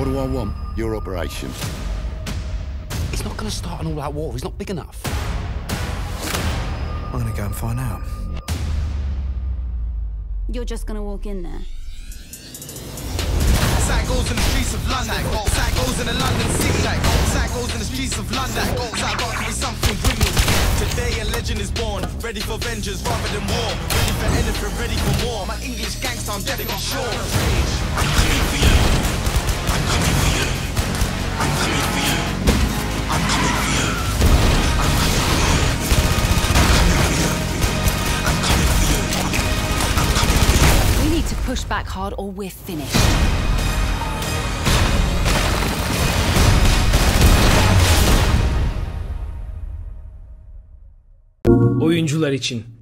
What do I want? Your operation. He's not going to start an all-out war. He's not big enough. I'm going to go and find out. You're just going to walk in there? That goes in the streets of London. That goes in the London city. That goes in the streets of London. That got to be something with me. Today a legend is born, ready for vengeance rather than war. Ready for anything, ready for more. My English gangster, I'm dead sure. I'm coming for you. I'm coming for you. I'm coming for you. I'm coming for you. I'm coming for you. I'm coming for you. I'm coming for you. I'm coming for you. We need to push back hard or we're finished. Oyuncular için